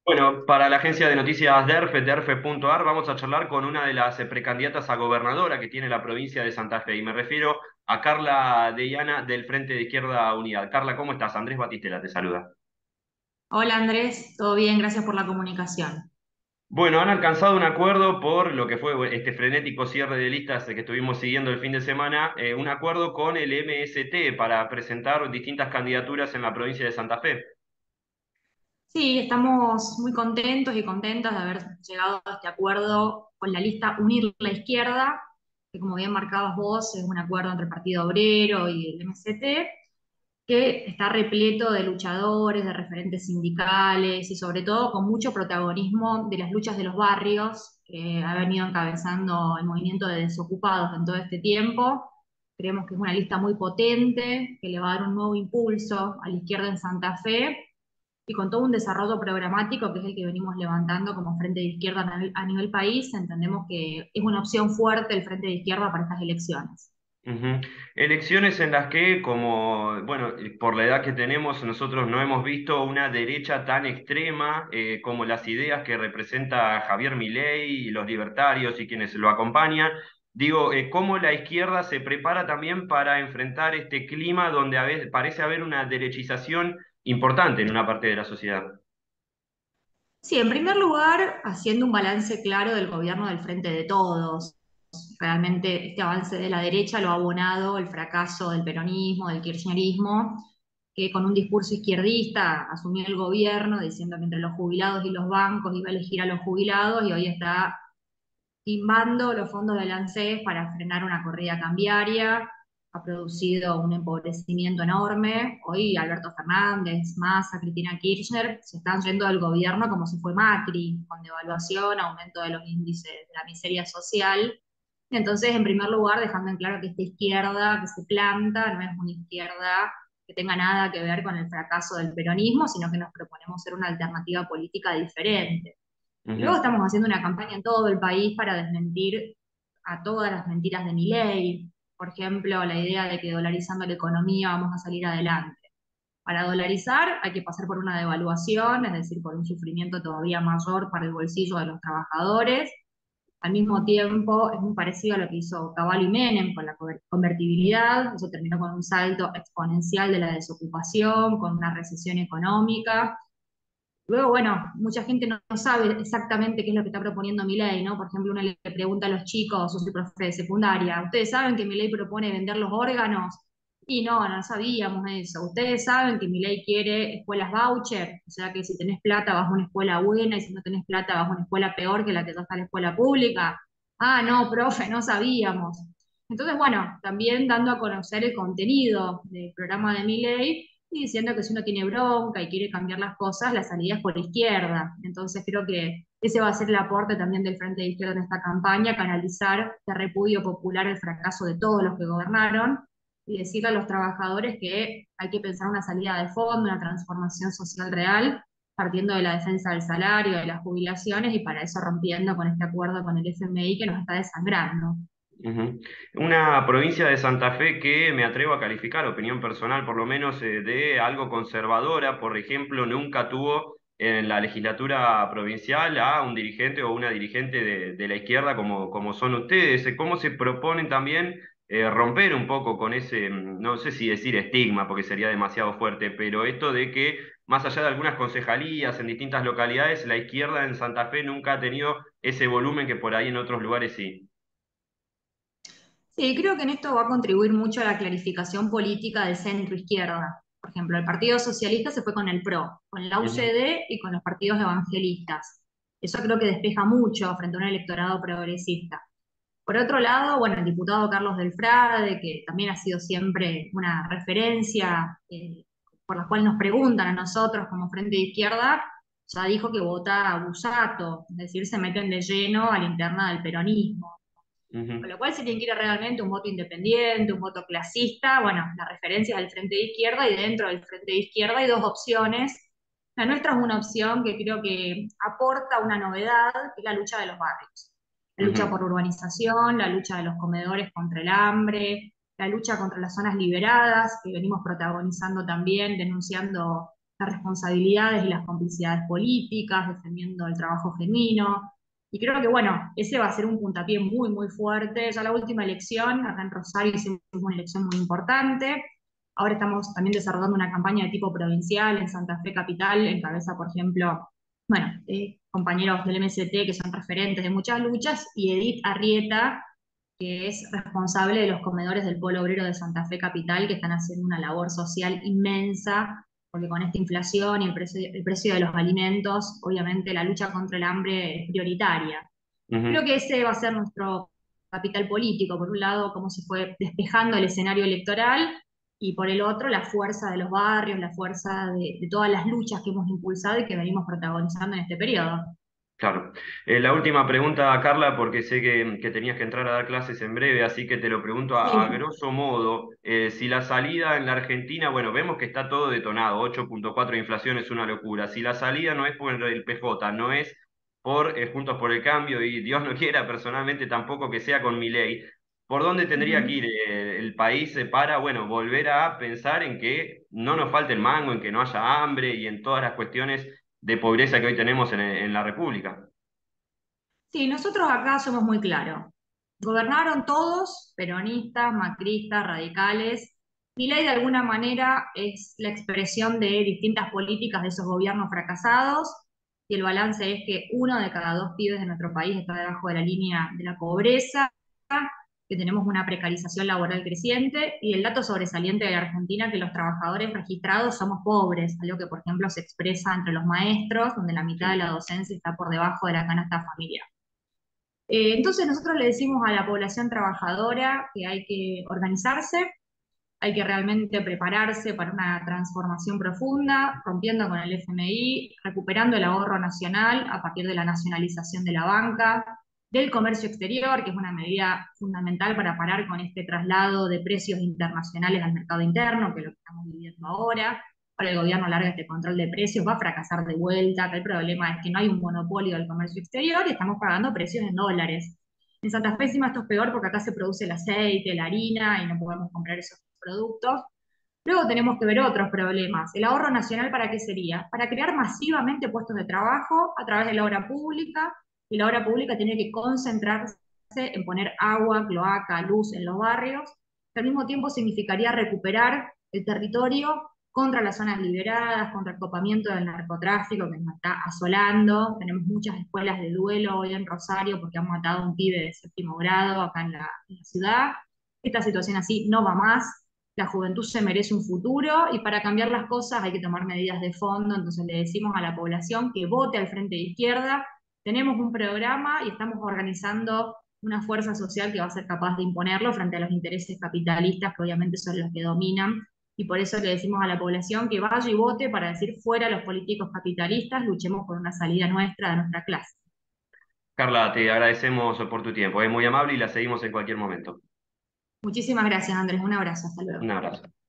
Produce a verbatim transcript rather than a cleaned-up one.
Bueno, para la agencia de noticias DERFE, derfe punto ar, vamos a charlar con una de las eh, precandidatas a gobernadora que tiene la provincia de Santa Fe. Y me refiero a Carla Deyana del Frente de Izquierda Unidad. Carla, ¿cómo estás? Andrés Batistela te saluda. Hola Andrés, todo bien, gracias por la comunicación. Bueno, han alcanzado un acuerdo por lo que fue este frenético cierre de listas que estuvimos siguiendo el fin de semana, eh, un acuerdo con el M S T para presentar distintas candidaturas en la provincia de Santa Fe. Sí, estamos muy contentos y contentas de haber llegado a este acuerdo con la lista Unir la Izquierda, que como bien marcabas vos, es un acuerdo entre el Partido Obrero y el M S T, que está repleto de luchadores, de referentes sindicales y sobre todo con mucho protagonismo de las luchas de los barrios, que ha venido encabezando el movimiento de desocupados en todo este tiempo. Creemos que es una lista muy potente, que le va a dar un nuevo impulso a la izquierda en Santa Fe y con todo un desarrollo programático que es el que venimos levantando como Frente de Izquierda a nivel, a nivel país, entendemos que es una opción fuerte el Frente de Izquierda para estas elecciones. Ujú. Elecciones en las que, como, bueno, por la edad que tenemos, nosotros no hemos visto una derecha tan extrema eh, como las ideas que representa Javier Milei y los libertarios y quienes lo acompañan. Digo, eh, cómo la izquierda se prepara también para enfrentar este clima donde a veces parece haber una derechización importante en una parte de la sociedad. Sí, en primer lugar, haciendo un balance claro del gobierno del Frente de Todos. Realmente este avance de la derecha lo ha abonado el fracaso del peronismo, del kirchnerismo, que con un discurso izquierdista asumió el gobierno diciendo que entre los jubilados y los bancos iba a elegir a los jubilados y hoy está timbando los fondos del ANSES para frenar una corrida cambiaria, ha producido un empobrecimiento enorme. Hoy Alberto Fernández, Massa, Cristina Kirchner se están yendo del gobierno como si fue Macri, con devaluación, aumento de los índices de la miseria social. Entonces, en primer lugar, dejando en claro que esta izquierda que se planta no es una izquierda que tenga nada que ver con el fracaso del peronismo, sino que nos proponemos ser una alternativa política diferente. Y luego Ujú. estamos haciendo una campaña en todo el país para desmentir a todas las mentiras de Milei. Por ejemplo, la idea de que dolarizando la economía vamos a salir adelante. Para dolarizar hay que pasar por una devaluación, es decir, por un sufrimiento todavía mayor para el bolsillo de los trabajadores. Al mismo tiempo, es muy parecido a lo que hizo Cavallo y Menem con la convertibilidad. Eso terminó con un salto exponencial de la desocupación, con una recesión económica. Luego, bueno, mucha gente no, no sabe exactamente qué es lo que está proponiendo Milei, ¿no? Por ejemplo, uno le pregunta a los chicos, o soy profe de secundaria, ¿ustedes saben que Milei propone vender los órganos? Y no, no sabíamos eso. Ustedes saben que Milei quiere escuelas voucher, o sea que si tenés plata vas a una escuela buena y si no tenés plata vas a una escuela peor que la que ya está en la escuela pública. Ah, no, profe, no sabíamos. Entonces, bueno, también dando a conocer el contenido del programa de Milei y diciendo que si uno tiene bronca y quiere cambiar las cosas, la salida es por izquierda. Entonces creo que ese va a ser el aporte también del Frente de Izquierda en esta campaña, canalizar este repudio popular al fracaso de todos los que gobernaron y decirle a los trabajadores que hay que pensar una salida de fondo, una transformación social real, partiendo de la defensa del salario, de las jubilaciones y para eso rompiendo con este acuerdo con el F M I que nos está desangrando. Ujú. Una provincia de Santa Fe que me atrevo a calificar, opinión personal por lo menos, eh, de algo conservadora. Por ejemplo, nunca tuvo en la legislatura provincial a un dirigente o una dirigente de, de la izquierda como, como son ustedes. Eh, ¿Cómo se proponen también eh, romper un poco con ese, mm, no sé si decir estigma, porque sería demasiado fuerte, pero esto de que más allá de algunas concejalías en distintas localidades, la izquierda en Santa Fe nunca ha tenido ese volumen que por ahí en otros lugares sí? Sí, creo que en esto va a contribuir mucho a la clarificación política del centro-izquierda. Por ejemplo, el Partido Socialista se fue con el PRO, con la Ujú. U C D y con los partidos evangelistas. Eso creo que despeja mucho frente a un electorado progresista. Por otro lado, bueno, el diputado Carlos Delfrade, que también ha sido siempre una referencia eh, por la cual nos preguntan a nosotros como Frente de Izquierda, ya dijo que vota a Busato, es decir, se meten de lleno a la interna del peronismo. Con Ujú. lo cual, si quien quiere realmente un voto independiente, un voto clasista, bueno, la referencia es el Frente de Izquierda y dentro del Frente de Izquierda hay dos opciones. La nuestra es una opción que creo que aporta una novedad, que es la lucha de los barrios. La lucha Ujú. por urbanización, la lucha de los comedores contra el hambre, la lucha contra las zonas liberadas, que venimos protagonizando también, denunciando las responsabilidades y las complicidades políticas, defendiendo el trabajo genuino. Y creo que, bueno, ese va a ser un puntapié muy, muy fuerte. Ya la última elección, acá en Rosario hicimos una elección muy importante. Ahora estamos también desarrollando una campaña de tipo provincial en Santa Fe Capital, en cabeza, por ejemplo, bueno, eh, compañeros del M S T que son referentes de muchas luchas, y Edith Arrieta, que es responsable de los comedores del Polo Obrero de Santa Fe Capital, que están haciendo una labor social inmensa, porque con esta inflación y el precio, el precio de los alimentos, obviamente la lucha contra el hambre es prioritaria. Creo Ujú. que ese va a ser nuestro capital político, por un lado, cómo se fue despejando el escenario electoral, y por el otro, la fuerza de los barrios, la fuerza de, de todas las luchas que hemos impulsado y que venimos protagonizando en este periodo. Claro. Eh, la última pregunta, Carla, porque sé que, que tenías que entrar a dar clases en breve, así que te lo pregunto a, a Sí. grosso modo, eh, si la salida en la Argentina, bueno, vemos que está todo detonado, ocho punto cuatro de inflación es una locura, si la salida no es por el P J, no es por eh, Juntos por el Cambio, y Dios no quiera personalmente tampoco que sea con Milei, ¿por dónde tendría que Ujú. ir eh, el país eh, para, bueno, volver a pensar en que no nos falte el mango, en que no haya hambre y en todas las cuestiones de pobreza que hoy tenemos en, en la República? Sí, nosotros acá somos muy claros. Gobernaron todos, peronistas, macristas, radicales. Milei de alguna manera es la expresión de distintas políticas de esos gobiernos fracasados, y el balance es que uno de cada dos pibes de nuestro país está debajo de la línea de la pobreza, que tenemos una precarización laboral creciente, y el dato sobresaliente de la Argentina, que los trabajadores registrados somos pobres, algo que por ejemplo se expresa entre los maestros, donde la mitad de Sí. la docencia está por debajo de la canasta familiar. Eh, entonces nosotros le decimos a la población trabajadora que hay que organizarse, hay que realmente prepararse para una transformación profunda, rompiendo con el F M I, recuperando el ahorro nacional a partir de la nacionalización de la banca, del comercio exterior, que es una medida fundamental para parar con este traslado de precios internacionales al mercado interno, que es lo que estamos viviendo ahora. Para el gobierno larga este control de precios va a fracasar de vuelta, que el problema es que no hay un monopolio del comercio exterior y estamos pagando precios en dólares. En Santa Fe encima esto es peor porque acá se produce el aceite, la harina y no podemos comprar esos productos. Luego tenemos que ver otros problemas. ¿El ahorro nacional para qué sería? Para crear masivamente puestos de trabajo a través de la obra pública, y la obra pública tiene que concentrarse en poner agua, cloaca, luz en los barrios, que al mismo tiempo significaría recuperar el territorio contra las zonas liberadas, contra el copamiento del narcotráfico que nos está asolando. Tenemos muchas escuelas de duelo hoy en Rosario porque han matado a un pibe de séptimo grado acá en la, en la ciudad. Esta situación así no va más. La juventud se merece un futuro, y para cambiar las cosas hay que tomar medidas de fondo. Entonces le decimos a la población que vote al Frente de Izquierda. Tenemos un programa y estamos organizando una fuerza social que va a ser capaz de imponerlo frente a los intereses capitalistas, que obviamente son los que dominan, y por eso le decimos a la población que vaya y vote para decir fuera los políticos capitalistas, luchemos por una salida nuestra de nuestra clase. Carla, te agradecemos por tu tiempo, es muy amable y la seguimos en cualquier momento. Muchísimas gracias, Andrés. Un abrazo. Hasta luego. Un abrazo.